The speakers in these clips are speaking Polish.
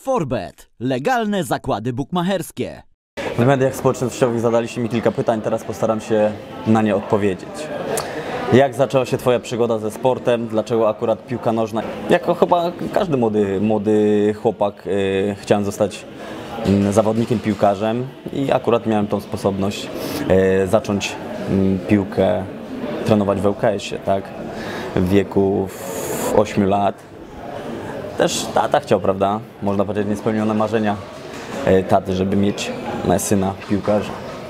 Forbet. Legalne zakłady bukmacherskie. W mediach społecznościowych zadaliście mi kilka pytań, teraz postaram się na nie odpowiedzieć. Jak zaczęła się Twoja przygoda ze sportem? Dlaczego akurat piłka nożna? Jako chyba każdy młody chłopak chciałem zostać zawodnikiem, piłkarzem i akurat miałem tą sposobność zacząć piłkę trenować w ŁKS-ie, tak? W wieku 8 lat. Też tata chciał, prawda? Można powiedzieć, niespełnione marzenia taty, żeby mieć syna piłkarza.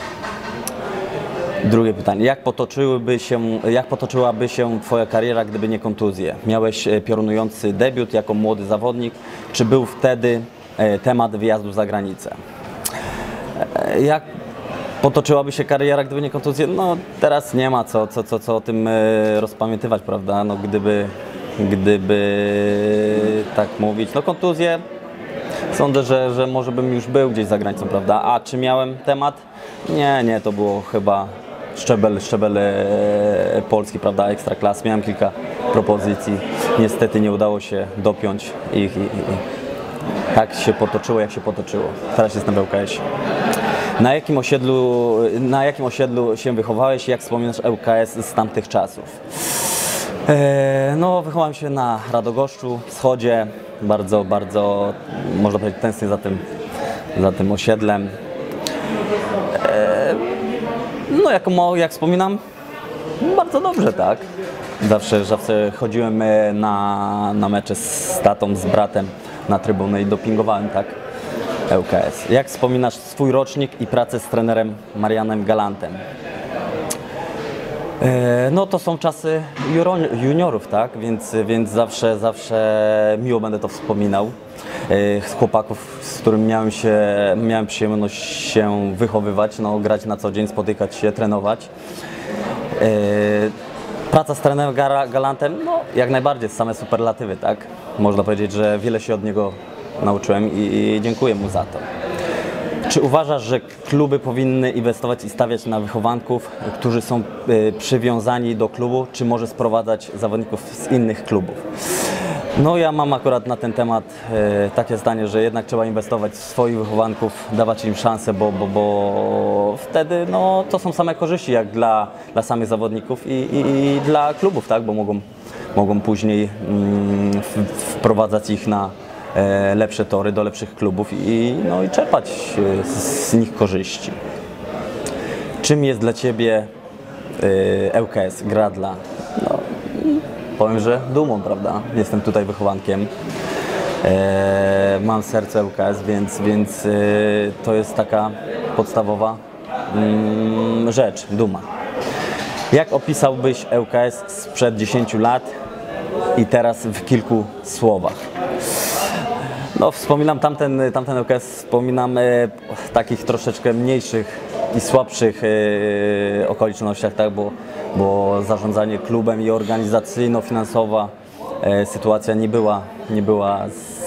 Drugie pytanie. Jak potoczyłaby się Twoja kariera, gdyby nie kontuzje? Miałeś piorunujący debiut jako młody zawodnik. Czy był wtedy temat wyjazdu za granicę? Jak potoczyłaby się kariera, gdyby nie kontuzje? No teraz nie ma co o tym rozpamiętywać, prawda? No gdyby tak mówić. No kontuzje, sądzę, że może bym już był gdzieś za granicą, prawda? A czy miałem temat? Nie, to było chyba szczebel polski, prawda? Ekstraklas. Miałem kilka propozycji. Niestety nie udało się dopiąć ich i tak się potoczyło, jak się potoczyło. Teraz jestem w ŁKS-ie. Na jakim osiedlu się wychowałeś i jak wspominasz ŁKS z tamtych czasów? No, wychowałem się na Radogoszczu, Wschodzie. Bardzo można powiedzieć, tęsknię za tym osiedlem. No, jak wspominam, bardzo dobrze, tak. Zawsze chodziłem na mecze z tatą, z bratem na trybunę i dopingowałem, tak, ŁKS. Jak wspominasz swój rocznik i pracę z trenerem Marianem Galantem? No to są czasy juniorów, tak, więc zawsze miło będę to wspominał. Z chłopaków, z którym miałem przyjemność się wychowywać, no, grać na co dzień, spotykać się, trenować. Praca z trenerem Galantem, no jak najbardziej, same superlatywy, tak. Można powiedzieć, że wiele się od niego nauczyłem i dziękuję mu za to. Czy uważasz, że kluby powinny inwestować i stawiać na wychowanków, którzy są przywiązani do klubu, czy może sprowadzać zawodników z innych klubów? No ja mam akurat na ten temat takie zdanie, że jednak trzeba inwestować w swoich wychowanków, dawać im szansę, bo wtedy no, to są same korzyści jak dla samych zawodników i dla klubów, tak? Bo mogą później wprowadzać ich na lepsze tory, do lepszych klubów i czerpać z nich korzyści. Czym jest dla Ciebie ŁKS, Gradla? No, powiem, że dumą, prawda? Jestem tutaj wychowankiem. Mam serce ŁKS, więc to jest taka podstawowa rzecz, duma. Jak opisałbyś ŁKS sprzed 10 lat i teraz w kilku słowach? No, wspominam tamten ŁKS, wspominam takich troszeczkę mniejszych i słabszych okolicznościach, tak, bo zarządzanie klubem i organizacyjno-finansowa sytuacja nie była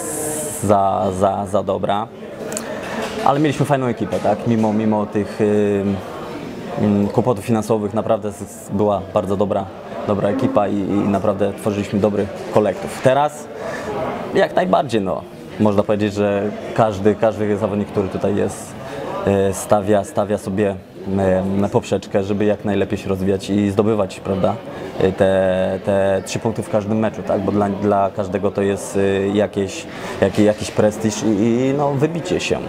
za dobra, ale mieliśmy fajną ekipę, tak, mimo tych kłopotów finansowych naprawdę była bardzo dobra ekipa i naprawdę tworzyliśmy dobry kolektyw. Teraz jak najbardziej, no, można powiedzieć, że każdy zawodnik, który tutaj jest, stawia sobie poprzeczkę, żeby jak najlepiej się rozwijać i zdobywać, prawda, te 3 punkty w każdym meczu, tak, bo dla każdego to jest jakiś prestiż i no, wybicie się.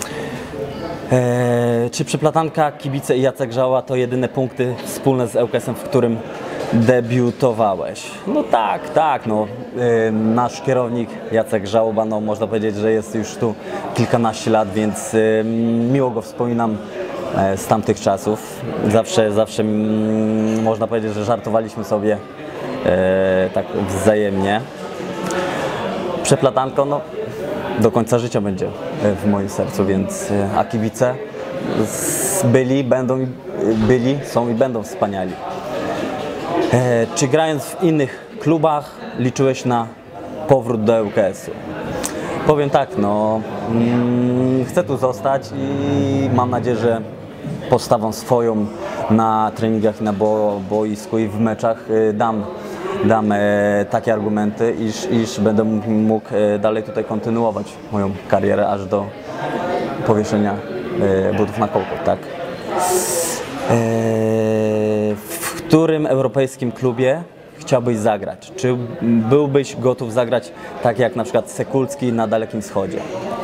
Czy Przeplatanka, kibice i Jacek Żała to jedyne punkty wspólne z ŁKS-em, w którym debiutowałeś? No tak, no. Nasz kierownik Jacek Żałoba, no można powiedzieć, że jest już tu kilkanaście lat, więc miło go wspominam z tamtych czasów. Zawsze można powiedzieć, że żartowaliśmy sobie tak wzajemnie. Przeplatanko, no do końca życia będzie w moim sercu, więc a kibice są i będą wspaniali. Czy grając w innych klubach liczyłeś na powrót do ŁKS-u? Powiem tak, no chcę tu zostać i mam nadzieję, że postawą swoją na treningach i na boisku i w meczach dam dam takie argumenty, iż będę mógł dalej tutaj kontynuować moją karierę aż do powieszenia butów na kołku, tak? W którym europejskim klubie chciałbyś zagrać? Czy byłbyś gotów zagrać tak jak na przykład Sekulski na Dalekim Wschodzie?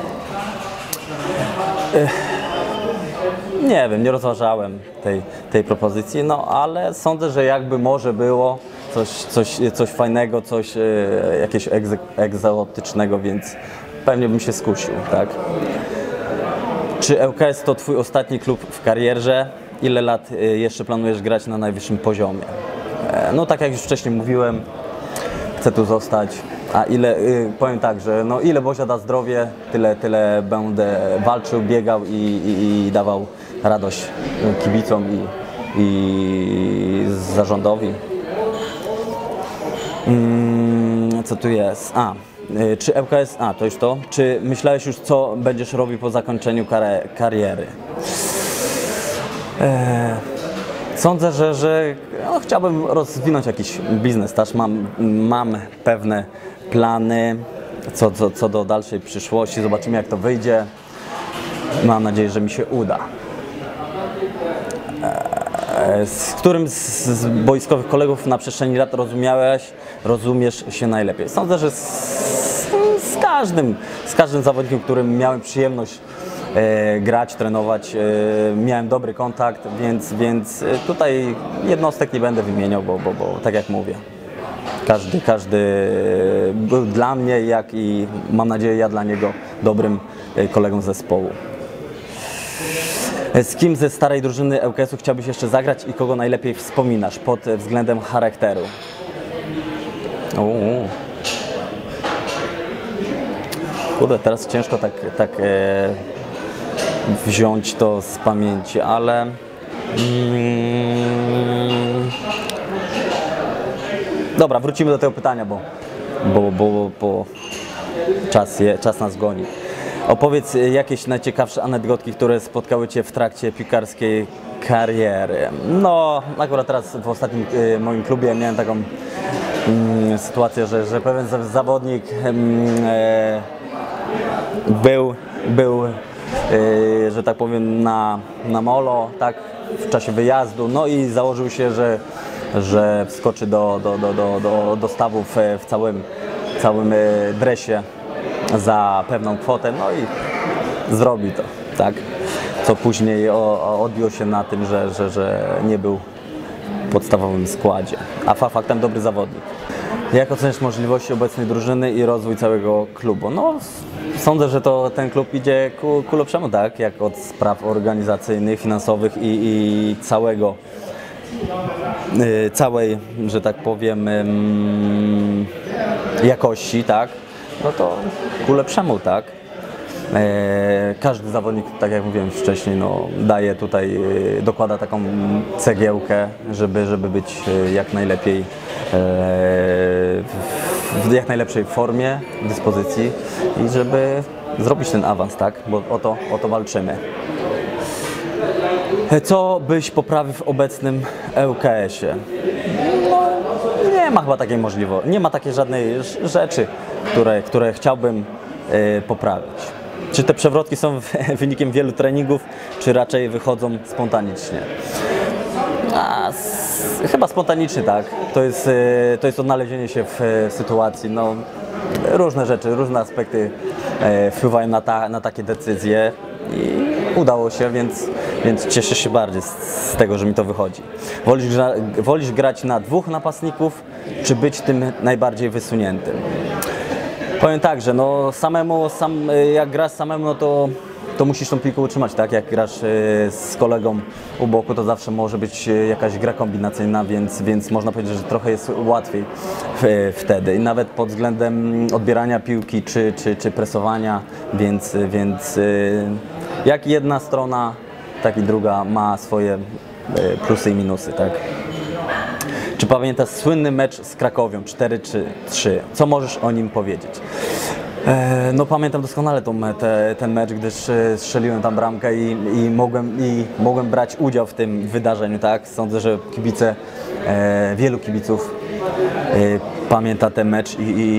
Nie wiem, nie rozważałem tej propozycji, no ale sądzę, że jakby może było coś fajnego, jakiegoś egzotycznego, więc pewnie bym się skusił, tak? Czy ŁKS to twój ostatni klub w karierze? Ile lat jeszcze planujesz grać na najwyższym poziomie? No tak jak już wcześniej mówiłem, chcę tu zostać, a powiem tak, że no ile Bozia da zdrowie, tyle będę walczył, biegał i dawał radość kibicom i zarządowi. Co tu jest? Czy ŁKS, to już to. Czy myślałeś już, co będziesz robił po zakończeniu kariery? Sądzę, że chciałbym rozwinąć jakiś biznes, też mam pewne plany co do dalszej przyszłości, zobaczymy jak to wyjdzie. Mam nadzieję, że mi się uda. Z którym z boiskowych kolegów na przestrzeni lat rozumiesz się najlepiej? Sądzę, że z każdym zawodnikiem, którym miałem przyjemność grać, trenować, miałem dobry kontakt, więc tutaj jednostek nie będę wymieniał, bo tak jak mówię, każdy był dla mnie, jak i mam nadzieję ja dla niego dobrym kolegą zespołu. Z kim ze starej drużyny ŁKS-u chciałbyś jeszcze zagrać i kogo najlepiej wspominasz pod względem charakteru? Kurde, teraz ciężko tak wziąć to z pamięci, ale dobra, wrócimy do tego pytania, bo czas nas goni. Opowiedz jakieś najciekawsze anegdotki, które spotkały Cię w trakcie piłkarskiej kariery. No, akurat teraz w ostatnim moim klubie miałem taką sytuację, że pewien zawodnik był że tak powiem na molo, tak, w czasie wyjazdu, no i założył się, że wskoczy do stawów w całym dresie za pewną kwotę, no i zrobi to, tak, co później odbiło się na tym, że nie był w podstawowym składzie, a faktem dobry zawodnik. Jak oceniasz możliwości obecnej drużyny i rozwój całego klubu? No, sądzę, że ten klub idzie ku lepszemu, tak, jak od spraw organizacyjnych, finansowych i całej, że tak powiem, jakości, tak, no to ku lepszemu, tak. Każdy zawodnik, tak jak mówiłem wcześniej, no, daje tutaj, dokłada taką cegiełkę, żeby być jak najlepiej, w jak najlepszej formie, dyspozycji i żeby zrobić ten awans, tak, bo o to walczymy. Co byś poprawił w obecnym ŁKS-ie? No, nie ma chyba takiej możliwości, nie ma takiej żadnej rzeczy, które chciałbym poprawić. Czy te przewrotki są wynikiem wielu treningów, czy raczej wychodzą spontanicznie? Chyba spontanicznie, tak. To jest odnalezienie się w sytuacji. No, różne rzeczy, różne aspekty wpływają na takie decyzje i udało się, więc cieszę się bardziej z tego, że mi to wychodzi. Wolisz grać na dwóch napastników, czy być tym najbardziej wysuniętym? Powiem tak, że no jak grasz samemu, no to musisz tą piłkę utrzymać, tak? Jak grasz z kolegą u boku, to zawsze może być jakaś gra kombinacyjna, więc można powiedzieć, że trochę jest łatwiej wtedy. I nawet pod względem odbierania piłki czy presowania, więc jak jedna strona, tak i druga ma swoje plusy i minusy, tak? Czy pamiętasz słynny mecz z Krakowią 4-3? Co możesz o nim powiedzieć? No pamiętam doskonale ten mecz, gdyż strzeliłem tam bramkę i mogłem brać udział w tym wydarzeniu, tak? Sądzę, że wielu kibiców pamięta ten mecz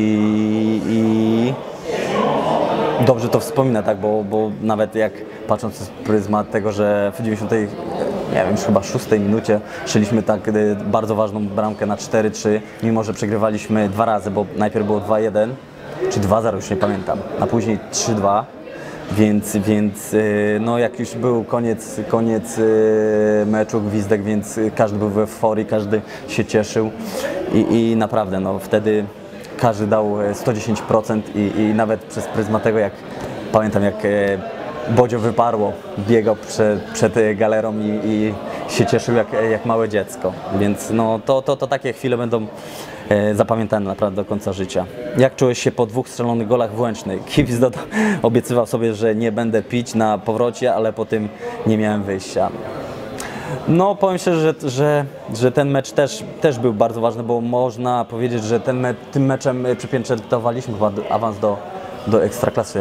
i dobrze to wspomina, tak, bo nawet jak patrząc z pryzmat tego, że w 90, nie wiem, już chyba 6 minucie strzeliśmy tak bardzo ważną bramkę na 4-3, mimo że przegrywaliśmy 2 razy, bo najpierw było 2-1 czy 2-0, już nie pamiętam, a później 3-2. Więc no jak już był koniec meczu, gwizdek, więc każdy był w euforii, każdy się cieszył i naprawdę no wtedy każdy dał 110% i nawet przez pryzmat tego, jak pamiętam, jak Bodzio wyparło, biegał przed galerą i się cieszył jak małe dziecko, więc no to takie chwile będą zapamiętane naprawdę do końca życia. Jak czułeś się po 2 strzelonych golach w Łęcznej? Kibic obiecywał sobie, że nie będę pić na powrocie, ale po tym nie miałem wyjścia. No powiem szczerze, że ten mecz też był bardzo ważny, bo można powiedzieć, że tym meczem przypieczętowaliśmy chyba awans do Ekstraklasy,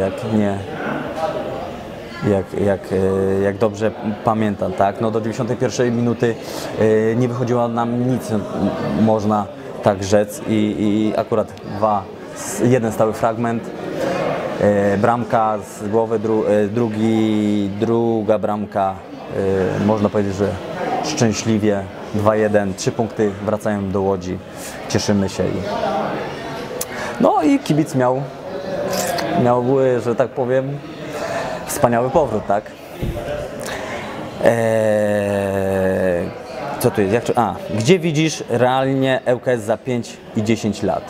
jak dobrze pamiętam, tak? No do 91 minuty nie wychodziło nam nic, można tak rzec i akurat jeden stały fragment, bramka z głowy, druga bramka, można powiedzieć, że szczęśliwie 2-1, 3 punkty wracają do Łodzi, cieszymy się no i kibic miał, że tak powiem, wspaniały powrót, tak? Co tu jest? Gdzie widzisz realnie ŁKS za 5 i 10 lat?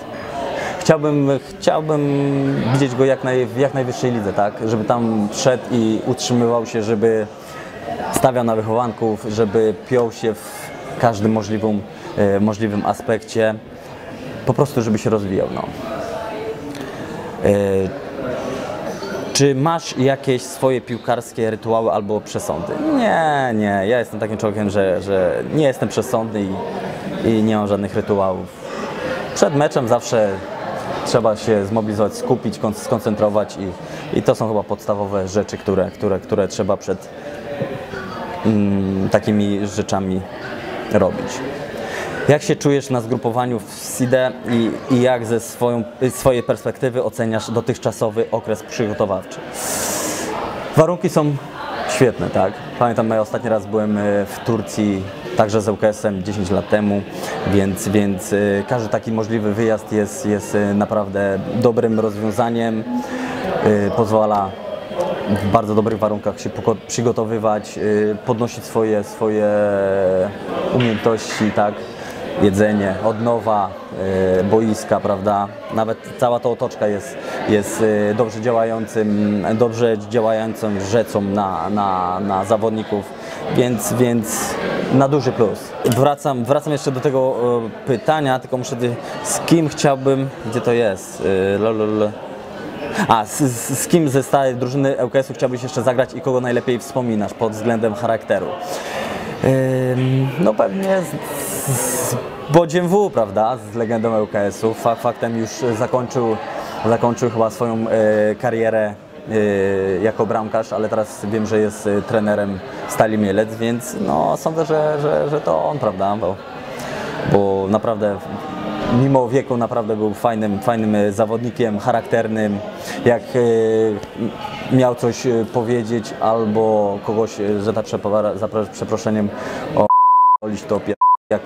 Chciałbym widzieć go w jak najwyższej lidze, tak? Żeby tam szedł i utrzymywał się, żeby stawiał na wychowanków, żeby piął się w każdym możliwym aspekcie, po prostu żeby się rozwijał. No. Czy masz jakieś swoje piłkarskie rytuały albo przesądy? Nie. Ja jestem takim człowiekiem, że nie jestem przesądny i nie mam żadnych rytuałów. Przed meczem zawsze trzeba się zmobilizować, skupić, skoncentrować i to są chyba podstawowe rzeczy, które trzeba przed takimi rzeczami robić. Jak się czujesz na zgrupowaniu w SIDE i jak ze swojej perspektywy oceniasz dotychczasowy okres przygotowawczy? Warunki są świetne, tak? Pamiętam, ja ostatni raz byłem w Turcji, także z ŁKS-em 10 lat temu, więc każdy taki możliwy wyjazd jest naprawdę dobrym rozwiązaniem, pozwala w bardzo dobrych warunkach się przygotowywać, podnosić swoje umiejętności, tak? Jedzenie, odnowa, boiska, prawda? Nawet cała ta otoczka jest dobrze działającą rzeczą na zawodników, więc na duży plus. Wracam jeszcze do tego pytania, tylko muszę, z kim chciałbym, gdzie to jest? Z kim ze stałej drużyny ŁKS-u chciałbyś jeszcze zagrać i kogo najlepiej wspominasz pod względem charakteru? No pewnie z Bodziem W, prawda, z legendą ŁKS-u. Faktem już zakończył chyba swoją karierę jako bramkarz, ale teraz wiem, że jest trenerem Stali Mielec, więc no, sądzę, że to on, prawda, bo naprawdę mimo wieku naprawdę był fajnym zawodnikiem, charakternym. Jak miał coś powiedzieć albo kogoś, że tak za przeproszeniem to jak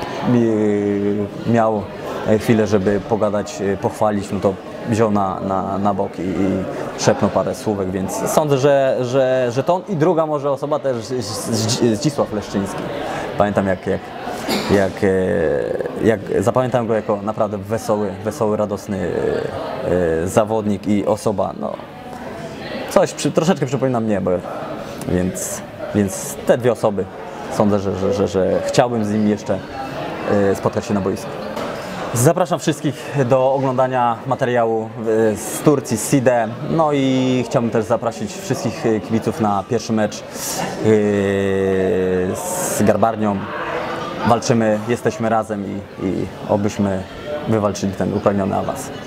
miał chwilę, żeby pogadać, pochwalić, no to wziął na bok i szepnął parę słówek, więc sądzę, że to on. I druga może osoba też Zdzisław Leszczyński. Pamiętam jak zapamiętałem go jako naprawdę wesoły, radosny zawodnik i osoba, no coś troszeczkę przypomina mnie, więc te dwie osoby sądzę, że chciałbym z nimi jeszcze spotkać się na boisku. Zapraszam wszystkich do oglądania materiału z Turcji, z SIDE, no i chciałbym też zaprosić wszystkich kibiców na pierwszy mecz z Garbarnią. Walczymy, jesteśmy razem i obyśmy wywalczyli ten upragniony awans.